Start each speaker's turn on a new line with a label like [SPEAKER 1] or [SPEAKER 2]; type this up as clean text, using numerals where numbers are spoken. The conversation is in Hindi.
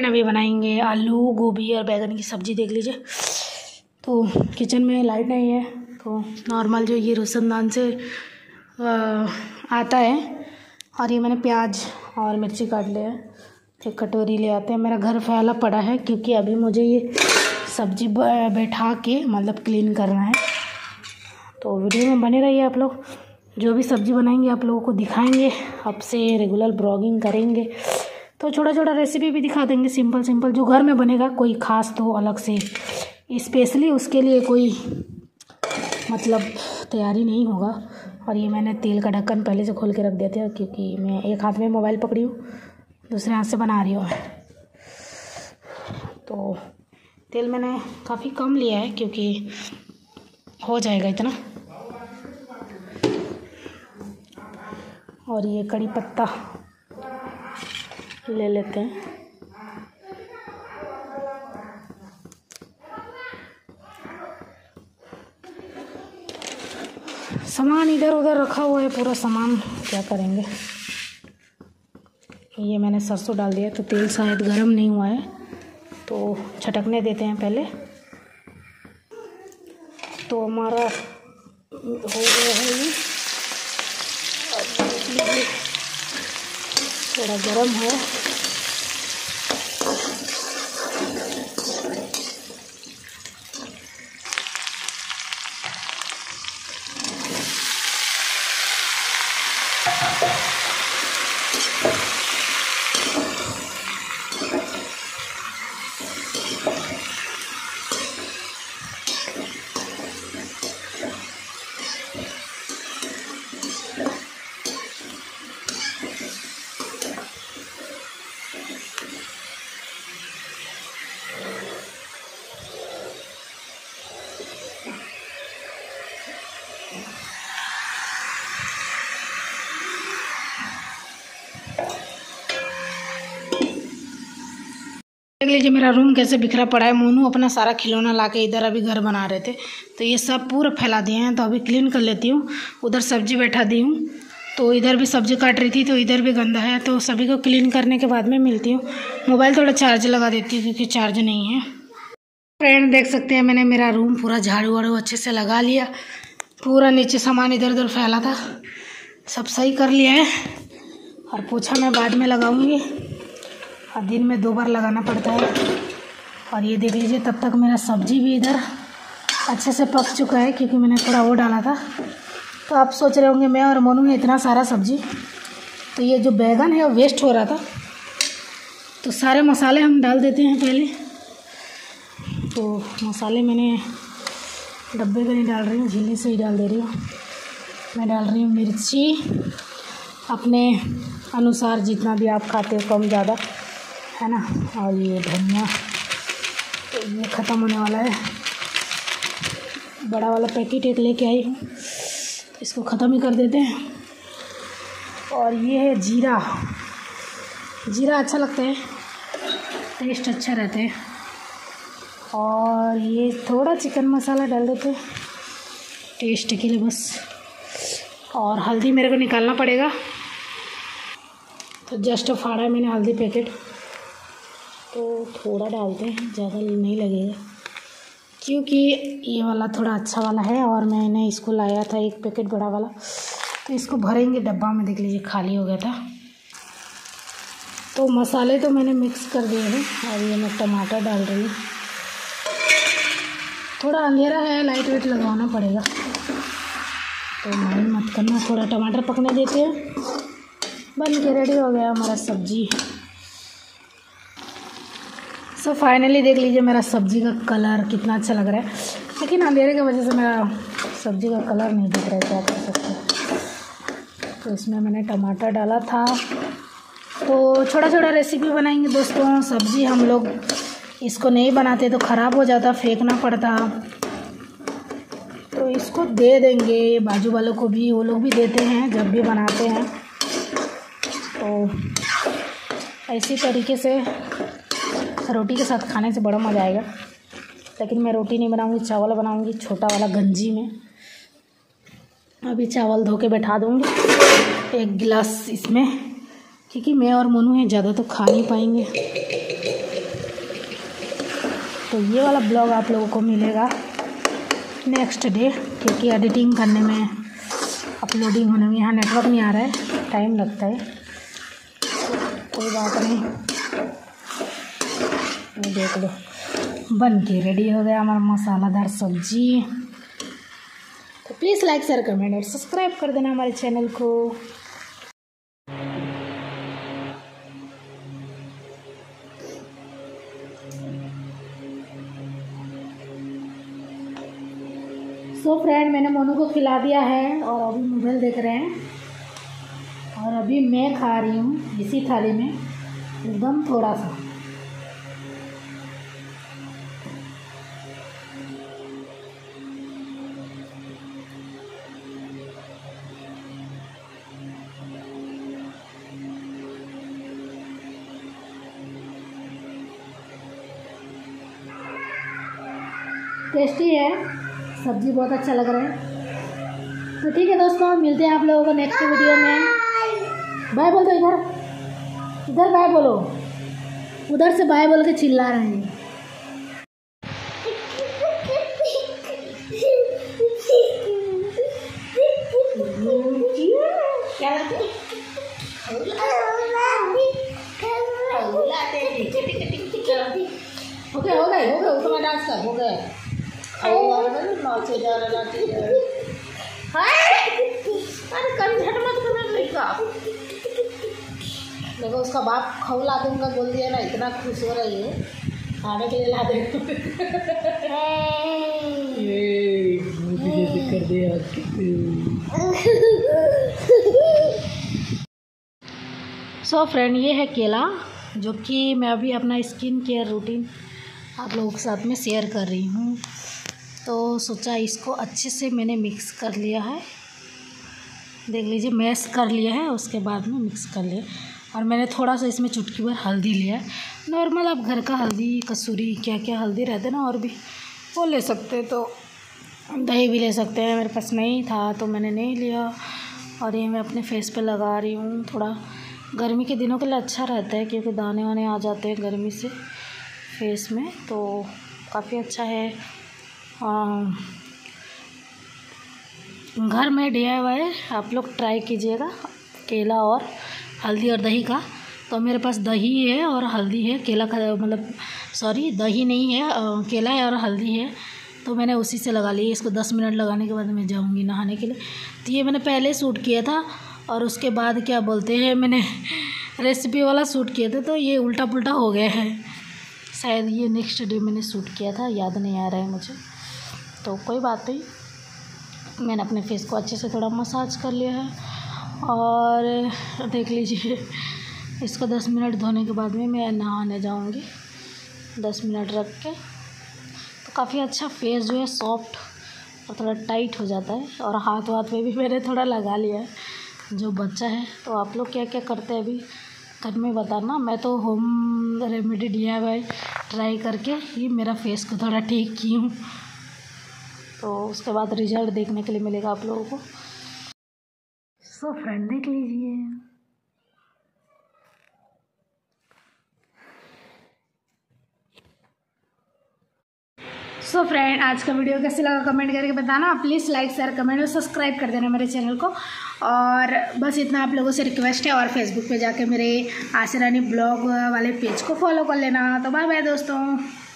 [SPEAKER 1] अभी बनाएंगे आलू गोभी और बैगन की सब्ज़ी। देख लीजिए, तो किचन में लाइट नहीं है तो नॉर्मल जो ये रोशनदान से आता है। और ये मैंने प्याज और मिर्ची काट लिया है। एक कटोरी ले आते हैं। मेरा घर फैला पड़ा है क्योंकि अभी मुझे ये सब्ज़ी बैठा के मतलब क्लीन करना है। तो वीडियो में बने रहिए आप लोग। जो भी सब्ज़ी बनाएंगे आप लोगों को दिखाएंगे। अब से रेगुलर ब्लॉगिंग करेंगे तो छोटा छोटा रेसिपी भी दिखा देंगे, सिंपल सिंपल जो घर में बनेगा। कोई ख़ास तो अलग से स्पेशली उसके लिए कोई मतलब तैयारी नहीं होगा। और ये मैंने तेल का ढक्कन पहले से खोल के रख दिया था क्योंकि मैं एक हाथ में मोबाइल पकड़ी हूँ, दूसरे हाथ से बना रही हूँ। तो तेल मैंने काफ़ी कम लिया है क्योंकि हो जाएगा इतना। और ये कड़ी पत्ता ले लेते हैं। सामान इधर उधर रखा हुआ है पूरा सामान, क्या करेंगे। ये मैंने सरसों डाल दिया तो तेल शायद गर्म नहीं हुआ है तो छटकने देते हैं पहले। तो हमारा हो गया है ये, अब देख लीजिए थोड़ा गर्म है। देख लीजिए मेरा रूम कैसे बिखरा पड़ा है। मोनू अपना सारा खिलौना लाके इधर अभी घर बना रहे थे तो ये सब पूरा फैला दिए हैं। तो अभी क्लीन कर लेती हूँ। उधर सब्जी बैठा दी हूँ तो इधर भी सब्जी काट रही थी तो इधर भी गंदा है। तो सभी को क्लीन करने के बाद में मिलती हूँ। मोबाइल थोड़ा चार्ज लगा देती हूँ क्योंकि चार्ज नहीं है। फ्रेंड देख सकते हैं मैंने मेरा रूम पूरा झाड़ू वाड़ू अच्छे से लगा लिया। पूरा नीचे सामान इधर उधर फैला था, सब सही कर लिया है। और पोछा मैं बाद में लगाऊंगी और दिन में 2 बार लगाना पड़ता है। और ये देख लीजिए तब तक मेरा सब्जी भी इधर अच्छे से पक चुका है क्योंकि मैंने थोड़ा वो डाला था। तो आप सोच रहे होंगे मैं और मोनू ने इतना सारा सब्जी, तो ये जो बैगन है वो वेस्ट हो रहा था। तो सारे मसाले हम डाल देते हैं पहले। तो मसाले मैंने डब्बे में नहीं डाल रही हूँ, झीली से ही डाल दे रही हूँ। मैं डाल रही हूँ मिर्ची अपने अनुसार, जितना भी आप खाते हो कम ज़्यादा, है ना। और ये धनिया तो ये ख़त्म होने वाला है। बड़ा वाला पैकेट एक लेके आई हूँ, इसको ख़त्म ही कर देते हैं। और ये है जीरा। जीरा अच्छा लगता है, टेस्ट अच्छा रहता है। और ये थोड़ा चिकन मसाला डाल देते हैं टेस्ट के लिए बस। और हल्दी मेरे को निकालना पड़ेगा तो जस्ट फाड़ा है मैंने हल्दी पैकेट, तो थोड़ा डालते हैं, ज़्यादा नहीं लगेगा क्योंकि ये वाला थोड़ा अच्छा वाला है। और मैंने इसको लाया था एक पैकेट बड़ा वाला, तो इसको भरेंगे डब्बा में। देख लीजिए खाली हो गया था। तो मसाले तो मैंने मिक्स कर दिए हैं। और ये मैं टमाटर डाल रही हूँ। थोड़ा अंधेरा है, लाइट वेट लगवाना पड़ेगा तो माइंड मत करना। थोड़ा टमाटर पकने देते हैं। बन के रेडी हो गया हमारा सब्जी। सो फाइनली देख लीजिए मेरा सब्जी का कलर कितना अच्छा लग रहा है, लेकिन अंधेरे की वजह से मेरा सब्जी का कलर नहीं दिख रहा है, क्या कर सकते हैं। तो इसमें मैंने टमाटर डाला था। तो छोटा छोटा रेसिपी बनाएंगे दोस्तों। सब्ज़ी हम लोग इसको नहीं बनाते तो ख़राब हो जाता, फेंकना पड़ता। तो इसको दे देंगे बाजू वालों को भी, वो लोग भी देते हैं जब भी बनाते हैं। तो इसी तरीके से रोटी के साथ खाने से बड़ा मज़ा आएगा। लेकिन मैं रोटी नहीं बनाऊंगी, चावल बनाऊंगी छोटा वाला गंजी में। अभी चावल धो के बैठा दूंगी 1 गिलास इसमें, क्योंकि मैं और मोनू हैं, ज़्यादा तो खा नहीं पाएंगे। तो ये वाला ब्लॉग आप लोगों को मिलेगा नेक्स्ट डे, क्योंकि एडिटिंग करने में, अपलोडिंग होने में यहाँ नेटवर्क नहीं आ रहा है, टाइम लगता है। कोई बात नहीं, ये देख लो बन के रेडी हो गया हमारा मसालादार सब्जी। तो प्लीज़ लाइक शेयर कमेंट और सब्सक्राइब कर देना हमारे चैनल को। सो फ्रेंड, मैंने मोनू को खिला दिया है और अभी मोबाइल देख रहे हैं, और अभी मैं खा रही हूँ इसी थाली में एकदम थोड़ा सा। टेस्टी है, सब्जी बहुत अच्छा लग रहा है। तो ठीक है दोस्तों, मिलते हैं आप लोगों को नेक्स्ट वीडियो में। बाय बोल दो, इधर बाय बोलो, उधर से बाय बोल के चिल्ला रहे हैं। क्या हो गए उतना डांस कर, हो गया। नाचे जा रहा अरे कभी झट मत करना लड़का। देखो उसका बाप खौला दूंगा बोल दिया ना, इतना खुश हो रही है, खाने के लिए ला दे कर दिया। सो फ्रेंड, ये है केला, जो कि मैं अभी अपना स्किन केयर रूटीन आप लोगों के साथ में शेयर कर रही हूँ। तो सोचा इसको अच्छे से मैंने मिक्स कर लिया है, देख लीजिए मैश कर लिया है, उसके बाद में मिक्स कर लिया। और मैंने थोड़ा सा इसमें चुटकी भर हल्दी लिया है, नॉर्मल आप घर का हल्दी, कसूरी, क्या क्या हल्दी रहते हैं ना, और भी वो ले सकते हैं। तो दही भी ले सकते हैं, मेरे पास नहीं था तो मैंने नहीं लिया। और ये मैं अपने फेस पे लगा रही हूँ, थोड़ा गर्मी के दिनों के लिए अच्छा रहता है, क्योंकि दाने वाने आ जाते हैं गर्मी से फेस में, तो काफ़ी अच्छा है। घर में DIY आप लोग ट्राई कीजिएगा, केला और हल्दी और दही का। तो मेरे पास दही है और हल्दी है, केला का मतलब सॉरी दही नहीं है, केला है और हल्दी है, तो मैंने उसी से लगा ली। इसको 10 मिनट लगाने के बाद मैं जाऊंगी नहाने के लिए। तो ये मैंने पहले शूट किया था, और उसके बाद क्या बोलते हैं, मैंने रेसिपी वाला शूट किया था, तो ये उल्टा पुल्टा हो गया है। शायद ये नेक्स्ट डे मैंने शूट किया था, याद नहीं आ रहा है मुझे। तो कोई बात नहीं, मैंने अपने फेस को अच्छे से थोड़ा मसाज कर लिया है। और देख लीजिए, इसको 10 मिनट धोने के बाद में मैं नहाने जाऊंगी, 10 मिनट रख के। तो काफ़ी अच्छा फेस जो है सॉफ्ट और थोड़ा टाइट हो जाता है। और हाथ वाथ में भी मैंने थोड़ा लगा लिया है, जो बच्चा है। तो आप लोग क्या क्या करते हैं अभी घर में बताना। मैं तो होम रेमेडी DIY ट्राई करके ही मेरा फेस को थोड़ा ठीक की हूँ, तो उसके बाद रिजल्ट देखने के लिए मिलेगा आप लोगों को। सो फ्रेंड, देख लीजिए, सो फ्रेंड, आज का वीडियो कैसे लगा कमेंट करके बताना। प्लीज़ लाइक शेयर कमेंट और सब्सक्राइब कर देना मेरे चैनल को। और बस इतना आप लोगों से रिक्वेस्ट है। और फेसबुक पे जाके मेरे आशा रानी ब्लॉग वाले पेज को फॉलो कर लेना। तो बाय बाय दोस्तों।